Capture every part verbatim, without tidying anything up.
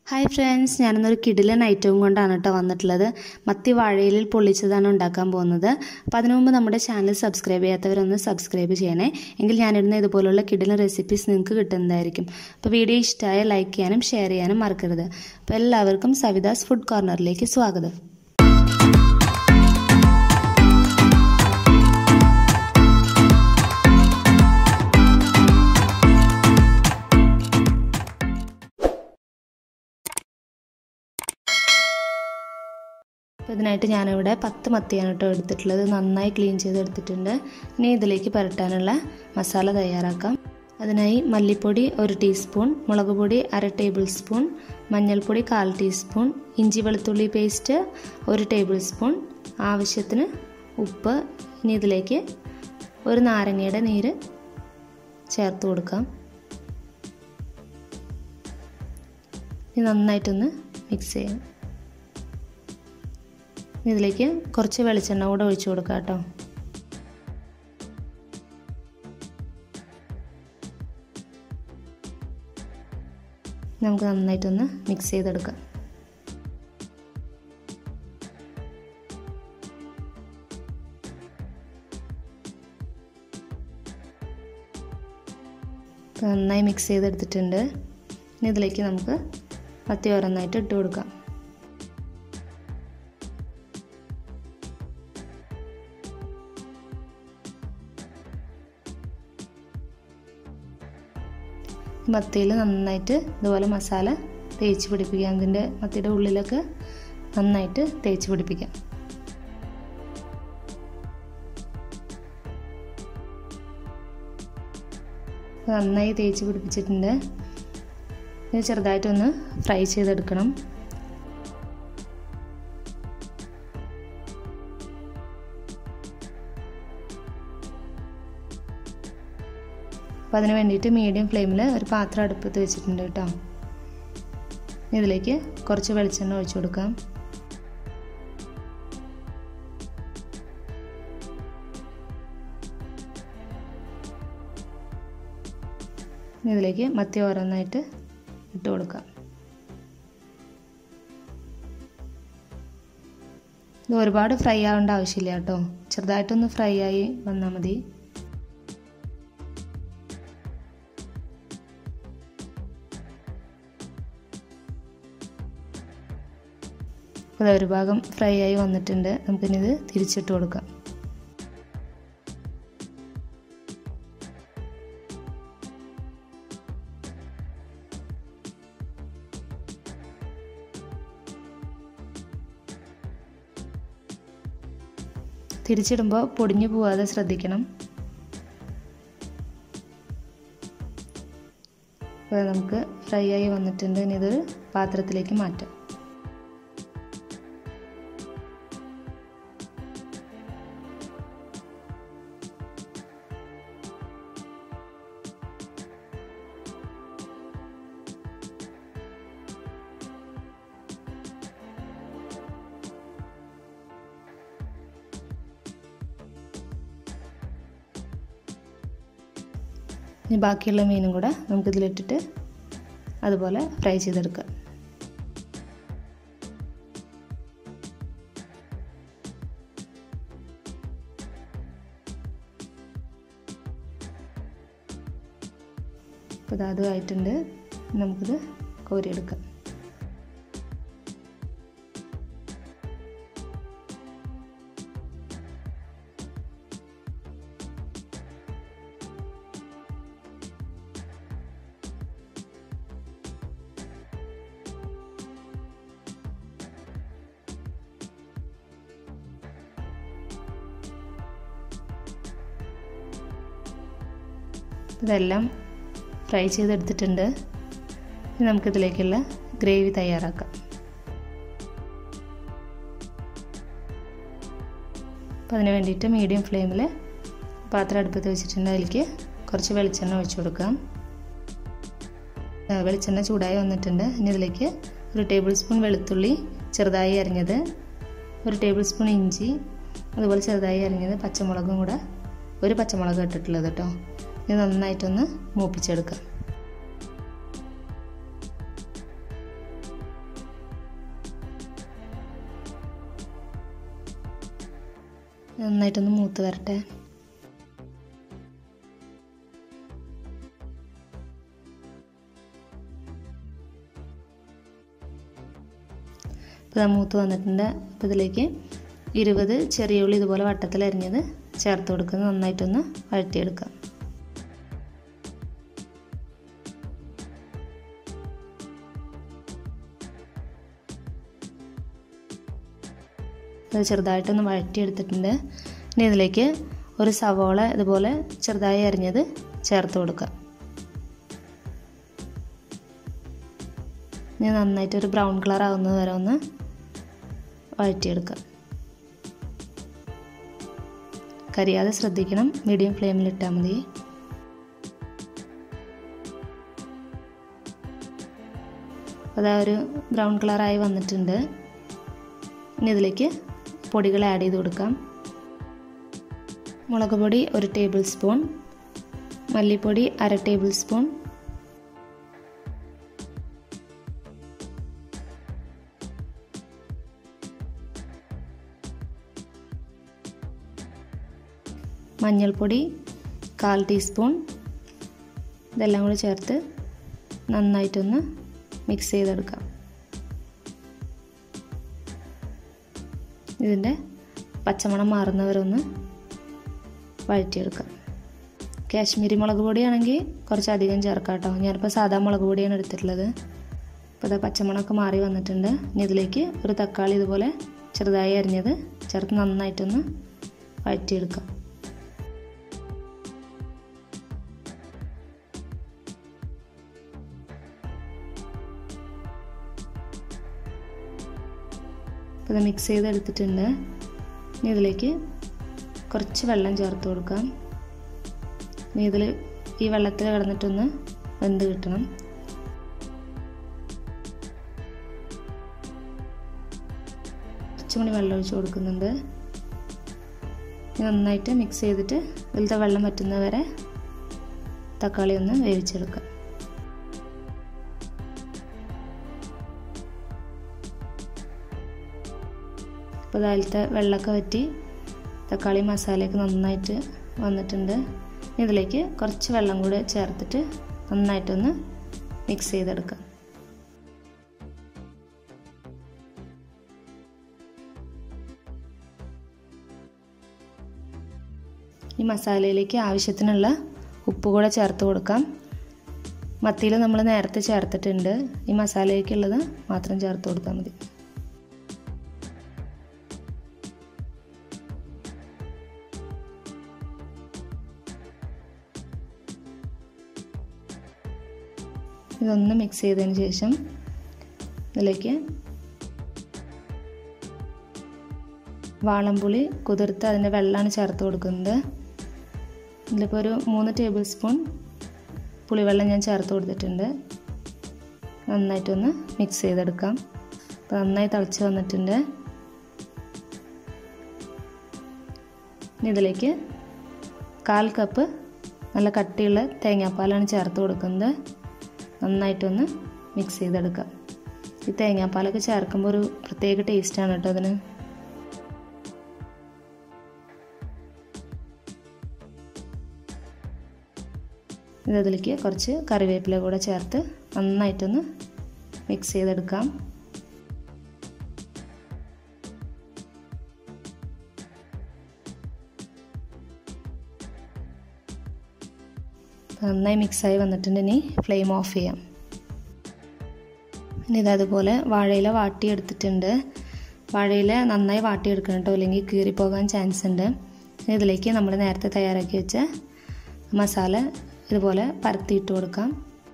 Hi friends, ഞാനിന്നൊരു കിടിലൻ ഐറ്റവും കൊണ്ടാണ് കേട്ടോ വന്നിട്ടുള്ളത്. മത്തി വാഴയിലിൽ പൊള്ളിച്ചതാണ് ഉണ്ടാക്കാൻ പോകുന്നത്. അപ്പോൾ അതിനു മുമ്പ് നമ്മുടെ ചാനൽ സബ്സ്ക്രൈബ് ചെയ്യാത്തവരൊന്ന് സബ്സ്ക്രൈബ് ചെയ്യണേ. എങ്കിൽ ഞാനിടുന്ന ഇതുപോലുള്ള കിടിലൻ റെസിപ്പീസ് നിങ്ങൾക്ക് കിട്ടുന്നതായിരിക്കും. അപ്പോൾ വീഡിയോ ഇഷ്ടമായ ലൈക്ക് ചെയ്യാനും ഷെയർ ചെയ്യാനും മറക്കരുത്. അപ്പോൾ എല്ലാവർക്കും സവിതാസ് ഫുഡ് കോർണറിലേക്ക് സ്വാഗതം. അപ്പോൾ ഇതിനായിട്ട് ഞാനിവിടെ പത്ത് മത്തിയാണ് കേട്ടോ എടുത്തിട്ടുള്ളത്. നന്നായി ക്ലീൻ ചെയ്തെടുത്തിട്ടുണ്ട്. ഇനി ഇതിലേക്ക് പുരട്ടാനുള്ള മസാല തയ്യാറാക്കാം. അതിനായി മല്ലിപ്പൊടി ഒരു ടീസ്പൂൺ, മുളക് പൊടി അര ടേബിൾ സ്പൂൺ, മഞ്ഞൾപ്പൊടി കാൽ ടീസ്പൂൺ, ഇഞ്ചി വെളുത്തുള്ളി പേസ്റ്റ് ഒരു ടേബിൾ സ്പൂൺ, ആവശ്യത്തിന് ഉപ്പ്. ഇനി ഇതിലേക്ക് ഒരു നാരങ്ങയുടെ നീര് ചേർത്ത് കൊടുക്കാം. ഇനി നന്നായിട്ടൊന്ന് മിക്സ് ചെയ്യാം. ഇതിലേക്ക് കുറച്ച് വെളിച്ചെണ്ണ കൂടെ ഒഴിച്ചു കൊടുക്കാം കേട്ടോ. നമുക്ക് നന്നായിട്ടൊന്ന് മിക്സ് ചെയ്തെടുക്കാം. നന്നായി മിക്സ് ചെയ്തെടുത്തിട്ടുണ്ട്. ഇനി ഇതിലേക്ക് നമുക്ക് മത്തി ഓരോന്നായിട്ട് ഇട്ട് കൊടുക്കാം. മത്തിയിൽ നന്നായിട്ട് ഇതുപോലെ മസാല തേച്ച് പിടിപ്പിക്കാം. ഇതിൻ്റെ മത്തിയുടെ ഉള്ളിലൊക്കെ നന്നായിട്ട് തേച്ച് പിടിപ്പിക്കാം. നന്നായി തേച്ച് പിടിപ്പിച്ചിട്ടുണ്ട്. ഇത് ചെറുതായിട്ടൊന്ന് ഫ്രൈ ചെയ്തെടുക്കണം. അപ്പോൾ അതിന് വേണ്ടിയിട്ട് മീഡിയം ഫ്ലെയിമിൽ ഒരു പാത്രം അടുപ്പത്ത് വെച്ചിട്ടുണ്ട് കേട്ടോ. ഇതിലേക്ക് കുറച്ച് വെളിച്ചെണ്ണ ഒഴിച്ചു കൊടുക്കാം. ഇതിലേക്ക് മത്തി ഓരോന്നായിട്ട് ഇട്ട് കൊടുക്കാം. ഇത് ഒരുപാട് ഫ്രൈ ആവേണ്ട ആവശ്യമില്ല കേട്ടോ. ചെറുതായിട്ടൊന്ന് ഫ്രൈ ആയി വന്നാൽ മതി. അപ്പോൾ ഒരു ഭാഗം ഫ്രൈ ആയി വന്നിട്ടുണ്ട്. നമുക്കിനിത് തിരിച്ചിട്ട് കൊടുക്കാം. തിരിച്ചിടുമ്പോൾ പൊടിഞ്ഞു പോവാതെ ശ്രദ്ധിക്കണം. അപ്പോൾ നമുക്ക് ഫ്രൈ ആയി വന്നിട്ടുണ്ട്. ഇനി ഇതൊരു പാത്രത്തിലേക്ക് മാറ്റാം. ഇനി ബാക്കിയുള്ള മീനും കൂടെ നമുക്കിതിലിട്ടിട്ട് അതുപോലെ ഫ്രൈ ചെയ്തെടുക്കാം. അപ്പോൾ അത് ആയിട്ടുണ്ട്. നമുക്കിത് കോരിയെടുക്കാം. ഇതെല്ലാം ഫ്രൈ ചെയ്തെടുത്തിട്ടുണ്ട്. ഇനി നമുക്കിതിലേക്കുള്ള ഗ്രേവി തയ്യാറാക്കാം. അപ്പോൾ അതിന് വേണ്ടിയിട്ട് മീഡിയം ഫ്ലെയിമിൽ പാത്രം അടുപ്പത്ത് വെച്ചിട്ടുണ്ട്. അതിലേക്ക് കുറച്ച് വെളിച്ചെണ്ണ ഒഴിച്ചു കൊടുക്കാം. വെളിച്ചെണ്ണ ചൂടായി വന്നിട്ടുണ്ട്. ഇനി ഇതിലേക്ക് ഒരു ടേബിൾ സ്പൂൺ വെളുത്തുള്ളി ചെറുതായി അരിഞ്ഞത്, ഒരു ടേബിൾ സ്പൂൺ ഇഞ്ചി അതുപോലെ ചെറുതായി അരിഞ്ഞത്, പച്ചമുളകും കൂടെ ഒരു പച്ചമുളക് ഇട്ടിട്ടുള്ളത് കേട്ടോ. ഇത് നന്നായിട്ടൊന്ന് മൂപ്പിച്ചെടുക്കാം. നന്നായിട്ടൊന്ന് മൂത്ത് വരട്ടെ. ഇപ്പോൾ മൂത്ത് വന്നിട്ടുണ്ട്. അപ്പോൾ ഇതിലേക്ക് ഇരുപത് ചെറിയ ഉള്ളി ഇതുപോലെ വട്ടത്തിൽ അരിഞ്ഞത് ചേർത്ത് കൊടുക്കുന്നത് നന്നായിട്ടൊന്ന് വഴറ്റിയെടുക്കാം. അത് ചെറുതായിട്ടൊന്ന് വഴറ്റിയെടുത്തിട്ടുണ്ട്. ഇനി ഇതിലേക്ക് ഒരു സവോള ഇതുപോലെ ചെറുതായി അരിഞ്ഞത് ചേർത്ത് കൊടുക്കാം. ഇനി നന്നായിട്ടൊരു ബ്രൗൺ കളർ ആവുന്നത് വരെ ഒന്ന് വഴറ്റിയെടുക്കാം. കരിയാതെ ശ്രദ്ധിക്കണം, മീഡിയം ഫ്ലെയിമിൽ ഇട്ടാൽ മതി. അതാ ഒരു ബ്രൗൺ കളറായി വന്നിട്ടുണ്ട്. ഇനി ഇതിലേക്ക് പൊടികൾ ആഡ് ചെയ്ത് കൊടുക്കാം. മുളക് പൊടി ഒരു ടേബിൾ സ്പൂൺ, മല്ലിപ്പൊടി അര ടേബിൾ സ്പൂൺ, മഞ്ഞൾപ്പൊടി കാൽ ടീസ്പൂൺ. ഇതെല്ലാം കൂടി ചേർത്ത് നന്നായിട്ടൊന്ന് മിക്സ് ചെയ്തെടുക്കാം. ഇതിൻ്റെ പച്ചമണം മാറുന്നവരൊന്ന് വഴറ്റിയെടുക്കാം. കാശ്മീരി മുളക് പൊടിയാണെങ്കിൽ കുറച്ചധികം ചേർക്കാം കേട്ടോ. ഞാനിപ്പോൾ സാധാ മുളക് പൊടിയാണ് എടുത്തിട്ടുള്ളത്. അപ്പോൾ അത് പച്ചമണമൊക്കെ മാറി വന്നിട്ടുണ്ട്. ഇനി ഇതിലേക്ക് ഒരു തക്കാളി ഇതുപോലെ ചെറുതായി അരിഞ്ഞത് ചേർത്ത് നന്നായിട്ടൊന്ന് വഴറ്റിയെടുക്കാം. അപ്പോൾ ഇത് മിക്സ് ചെയ്തെടുത്തിട്ടുണ്ട്. ഇനി ഇതിലേക്ക് കുറച്ച് വെള്ളം ചേർത്ത് കൊടുക്കാം. ഇനി ഇതിൽ ഈ വെള്ളത്തിൽ കിടന്നിട്ടൊന്ന് വെന്ത് കിട്ടണം. കുറച്ചുകൂടി വെള്ളം ഒഴിച്ച് കൊടുക്കുന്നുണ്ട്. നന്നായിട്ട് മിക്സ് ചെയ്തിട്ട് ഇതിലത്തെ വെള്ളം വറ്റുന്നവരെ തക്കാളി ഒന്ന് വേവിച്ചെടുക്കാം. അപ്പോൾ അതിലത്തെ വെള്ളമൊക്കെ വറ്റി തക്കാളി മസാലയൊക്കെ നന്നായിട്ട് വന്നിട്ടുണ്ട്. ഇതിലേക്ക് കുറച്ച് വെള്ളം കൂടി ചേർത്തിട്ട് നന്നായിട്ടൊന്ന് മിക്സ് ചെയ്തെടുക്കാം. ഈ മസാലയിലേക്ക് ആവശ്യത്തിനുള്ള ഉപ്പ് കൂടെ ചേർത്ത് കൊടുക്കാം. മത്തിയിൽ നമ്മൾ നേരത്തെ ചേർത്തിട്ടുണ്ട്. ഈ മസാലയ്ക്കുള്ളത് മാത്രം ചേർത്ത് കൊടുത്താൽ മതി. ഇതൊന്ന് മിക്സ് ചെയ്തതിന് ശേഷം ഇതിലേക്ക് വാളംപുളി കുതിർത്ത് അതിൻ്റെ വെള്ളമാണ് ചേർത്ത് കൊടുക്കുന്നത്. ഇതിലിപ്പോൾ ഒരു മൂന്ന് ടേബിൾ സ്പൂൺ പുളിവെള്ളം ഞാൻ ചേർത്ത് കൊടുത്തിട്ടുണ്ട്. നന്നായിട്ടൊന്ന് മിക്സ് ചെയ്തെടുക്കാം. അപ്പോൾ നന്നായി തിളച്ച് വന്നിട്ടുണ്ട്. ഇനി ഇതിലേക്ക് കാൽ കപ്പ് നല്ല കട്ടിയുള്ള തേങ്ങാപ്പാലാണ് ചേർത്ത് കൊടുക്കുന്നത്. നന്നായിട്ടൊന്ന് മിക്സ് ചെയ്തെടുക്കാം. ഈ തേങ്ങാപ്പാലൊക്കെ ചേർക്കുമ്പോൾ ഒരു പ്രത്യേക ടേസ്റ്റാണ് കേട്ടോ അതിന്. ഇതിലേക്ക് കുറച്ച് കറിവേപ്പില കൂടെ ചേർത്ത് നന്നായിട്ടൊന്ന് മിക്സ് ചെയ്തെടുക്കാം. നന്നായി മിക്സായി വന്നിട്ടുണ്ട്. ഇനി ഫ്ലെയിം ഓഫ് ചെയ്യാം. ഇനി ഇതതുപോലെ വാഴയില വാട്ടിയെടുത്തിട്ടുണ്ട്. വാഴയില നന്നായി വാട്ടിയെടുക്കണം കേട്ടോ, അല്ലെങ്കിൽ കീറിപ്പോകാൻ ചാൻസ് ഉണ്ട്. ഇതിലേക്ക് നമ്മൾ നേരത്തെ തയ്യാറാക്കി വെച്ച മസാല ഇതുപോലെ പരത്തിയിട്ട് കൊടുക്കാം.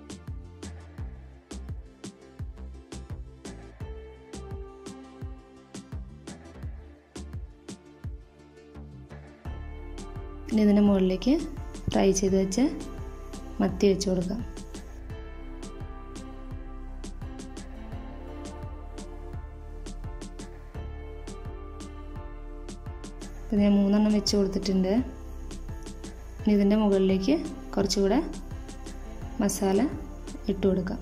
ഇനി ഇതിൻ്റെ മുകളിലേക്ക് ഫ്രൈ ചെയ്ത് വെച്ച് മത്തി വെച്ച് കൊടുക്കാം. അപ്പോൾ ഞാൻ മൂന്നെണ്ണം വെച്ച് കൊടുത്തിട്ടുണ്ട്. ഇനി ഇതിൻ്റെ മുകളിലേക്ക് കുറച്ചുകൂടെ മസാല ഇട്ട് കൊടുക്കാം.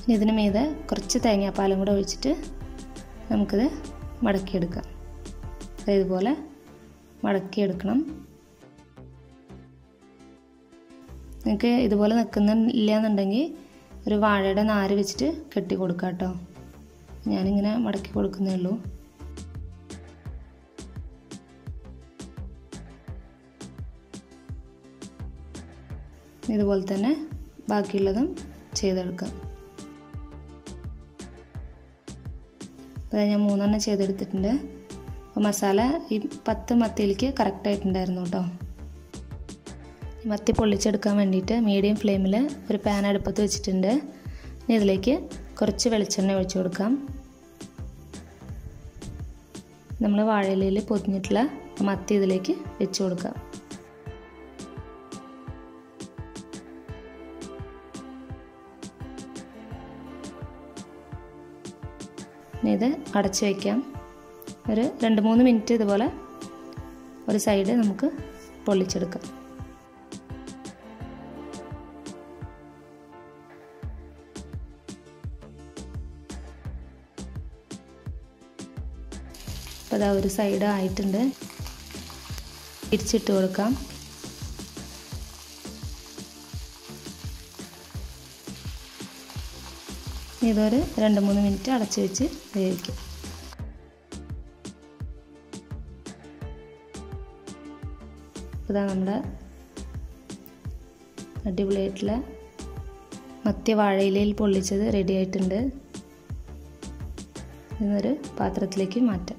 ഇനി ഇതിന് മീതെ കുറച്ച് തേങ്ങാപ്പാലും കൂടെ ഒഴിച്ചിട്ട് നമുക്കിത് മടക്കിയെടുക്കാം. ഇതുപോലെ മടക്കിയെടുക്കണം. നിങ്ങൾക്ക് ഇതുപോലെ നിൽക്കുന്നില്ല എന്നുണ്ടെങ്കിൽ ഒരു വാഴയുടെ നാര് വെച്ചിട്ട് കെട്ടി കൊടുക്കാം കേട്ടോ. ഞാനിങ്ങനെ മടക്കി കൊടുക്കുന്നേ ഉള്ളൂ. ഇതുപോലെ തന്നെ ബാക്കിയുള്ളതും ചെയ്തെടുക്കാം. അപ്പോൾ ഞാൻ മൂന്നെണ്ണം ചെയ്തെടുത്തിട്ടുണ്ട്. അപ്പോൾ മസാല ഈ പത്ത് മത്തിയിലേക്ക് കറക്റ്റായിട്ടുണ്ടായിരുന്നു കേട്ടോ. മത്തി പൊള്ളിച്ചെടുക്കാൻ വേണ്ടിയിട്ട് മീഡിയം ഫ്ലെയിമിൽ ഒരു പാൻ അടുപ്പത്ത് വെച്ചിട്ടുണ്ട്. ഇനി ഇതിലേക്ക് കുറച്ച് വെളിച്ചെണ്ണ ഒഴിച്ചു കൊടുക്കാം. നമ്മൾ വാഴയിലയിൽ പൊതിഞ്ഞിട്ടുള്ള മത്തി ഇതിലേക്ക് വെച്ച് കൊടുക്കാം. ഇനി ഇത് അടച്ചു വയ്ക്കാം. ഒരു രണ്ട് മൂന്ന് മിനിറ്റ് ഇതുപോലെ ഒരു സൈഡ് നമുക്ക് പൊള്ളിച്ചെടുക്കാം. അപ്പോൾ അതാ ഒരു സൈഡ് ആയിട്ടുണ്ട്. തിരിച്ചിട്ട് കൊടുക്കാം. ഇതൊരു രണ്ട് മൂന്ന് മിനിറ്റ് അടച്ചു വെച്ച് വേവിക്കും. ഇതാ നമ്മുടെ അടിപൊളിയായിട്ടുള്ള മത്തി വാഴയിലയിൽ പൊള്ളിച്ചത് റെഡി ആയിട്ടുണ്ട്. ഇതൊരു പാത്രത്തിലേക്ക് മാറ്റാം.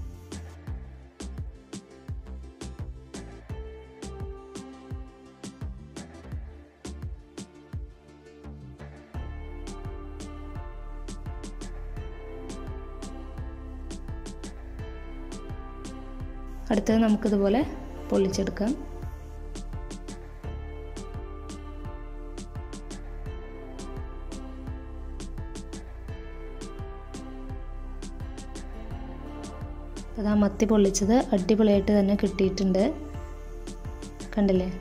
അടുത്തത് നമുക്കിതുപോലെ പൊള്ളിച്ചെടുക്കാം. അപ്പോൾ ആ മത്തി പൊള്ളിച്ചത് അടിപൊളിയായിട്ട് തന്നെ കിട്ടിയിട്ടുണ്ട്. കണ്ടില്ലേ?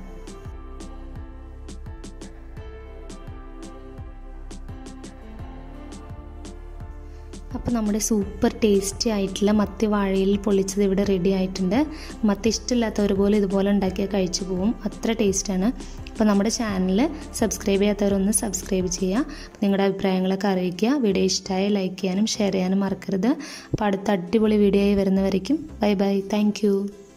അപ്പോൾ നമ്മുടെ സൂപ്പർ ടേസ്റ്റി ആയിട്ടുള്ള മത്തി വാഴയിൽ പൊള്ളിച്ചത് ഇവിടെ റെഡി ആയിട്ടുണ്ട്. മത്തി ഇഷ്ടമില്ലാത്തവർ പോലും ഇതുപോലെ ഉണ്ടാക്കിയാൽ കഴിച്ചു പോകും, അത്ര ടേസ്റ്റാണ്. അപ്പോൾ നമ്മുടെ ചാനൽ സബ്സ്ക്രൈബ് ചെയ്യാത്തവരൊന്ന് സബ്സ്ക്രൈബ് ചെയ്യുക. നിങ്ങളുടെ അഭിപ്രായങ്ങളൊക്കെ അറിയിക്കുക. വീഡിയോ ഇഷ്ടമായ ലൈക്ക് ചെയ്യാനും ഷെയർ ചെയ്യാനും മറക്കരുത്. അപ്പോൾ അടുത്ത അടിപൊളി വീഡിയോ ആയി വരുന്നവരേക്കും ബൈ ബൈ. Thank U.